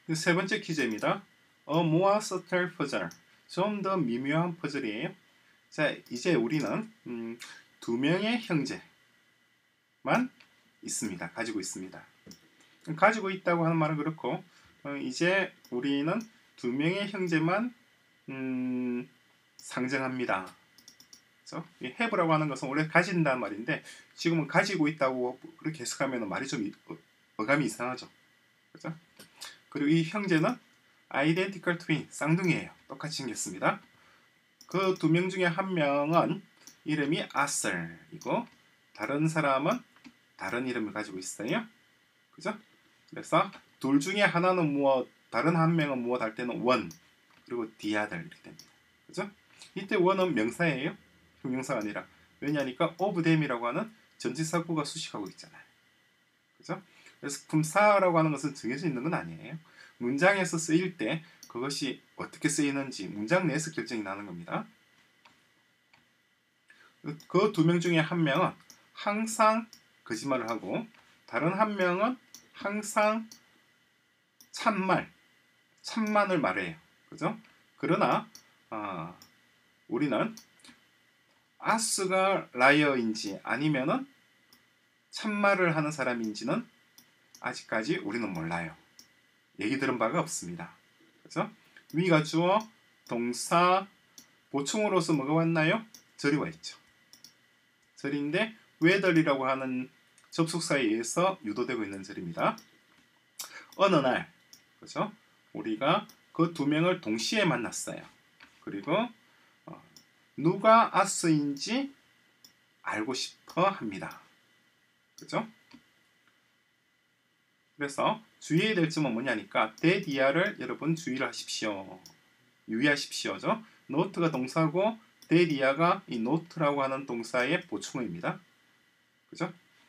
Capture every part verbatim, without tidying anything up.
세 번째 퀴즈입니다. A more subtle puzzle. 좀 더 미묘한 퍼즐이에요. 자, 이제 우리는 음, 두 명의 형제만 있습니다. 가지고 있습니다. 가지고 있다고 하는 말은 그렇고 어, 이제 우리는 두 명의 형제만 음, 상정합니다. 그래서 이 have라고 하는 것은 원래 가진다는 말인데 지금은 가지고 있다고 그렇게 해석하면 말이 좀 어, 어감이 이상하죠. 그렇죠? 그리고 이 형제는 identical twin, 쌍둥이에요. 똑같이 생겼습니다. 그 두 명 중에 한 명은 이름이 아셀이고 다른 사람은 다른 이름을 가지고 있어요. 그죠? 그래서 둘 중에 하나는 무엇, 다른 한 명은 무엇 할 때는 원, 그리고 the other 이렇게 됩니다. 그죠? 이때 원은 명사예요. 형용사가 아니라. 왜냐하니까 of them이라고 하는 전치사구가 수식하고 있잖아요. 그죠? 그래서 품사라고 하는 것은 정해져 있는 건 아니에요. 문장에서 쓰일 때 그것이 어떻게 쓰이는지 문장 내에서 결정이 나는 겁니다. 그 두 명 중에 한 명은 항상 거짓말을 하고 다른 한 명은 항상 참말, 참만을 말해요. 그죠? 그러나 어, 우리는 아스가 라이어인지 아니면은 참말을 하는 사람인지는 아직까지 우리는 몰라요. 얘기 들은 바가 없습니다. 그래서 위가 주어, 동사, 보충으로서 뭐가 왔나요? 절이 와 있죠. 절인데 whether이라고 하는 접속사에 의해서 유도되고 있는 절입니다. 어느 날, 그죠? 우리가 그 두 명을 동시에 만났어요. 그리고 어, 누가 아스인지 알고 싶어 합니다. 그죠? 그래서 주의해야 될 점은 뭐냐니까 대디아를 여러분 주의를 하십시오. 유의하십시오죠. 노트가 동사고 대디아가 이 노트라고 하는 동사의 보충어입니다. 그죠?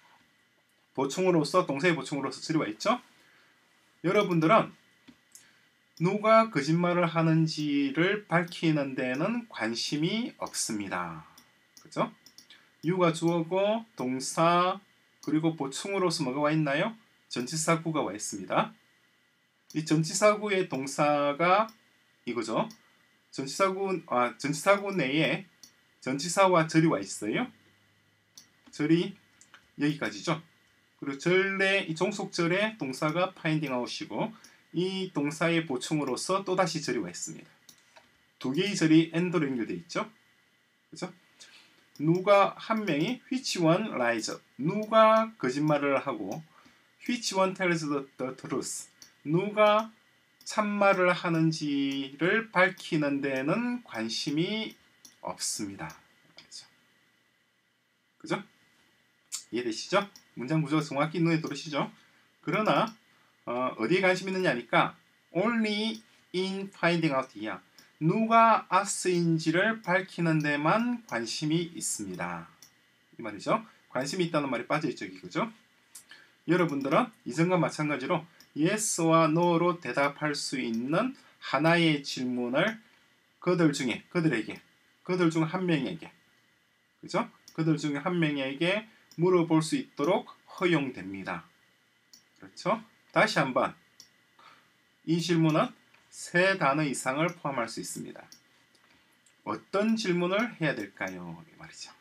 보충으로서 동사의 보충으로서 처리가 있죠. 여러분들은 누가 거짓말을 하는지를 밝히는 데는 관심이 없습니다. 그죠? 유가 주어고 동사 그리고 보충으로서 뭐가 와 있나요? 전치사구가 와 있습니다. 이 전치사구의 동사가 이거죠. 전치사구, 아, 전치사구 내에 전치사와 절이 와 있어요. 절이 여기까지죠. 그리고 절내 이 종속절의 동사가 finding out이고 이 동사의 보충으로서 또다시 절이 와 있습니다. 두 개의 절이 and로 연결되어 있죠. 그죠? 누가 한 명이 which one lies, 누가 거짓말을 하고 which one tells the, the truth, 누가 참말을 하는지를 밝히는 데는 관심이 없습니다. 그죠? 그죠? 이해되시죠? 문장 구조가 정확히 눈에 들어오시죠? 그러나 어, 어디에 관심 있느냐니까 only in finding out이야. 누가 아스인지를 밝히는 데만 관심이 있습니다. 이 말이죠. 관심이 있다는 말이 빠져있죠. 그죠? 여러분들은 이전과 마찬가지로 yes와 no로 대답할 수 있는 하나의 질문을 그들 중에, 그들에게, 그들 중 한 명에게, 그죠? 그들 중에 한 명에게 물어볼 수 있도록 허용됩니다. 그렇죠? 다시 한번 이 질문은 세 단어 이상을 포함할 수 있습니다. 어떤 질문을 해야 될까요? 이 말이죠.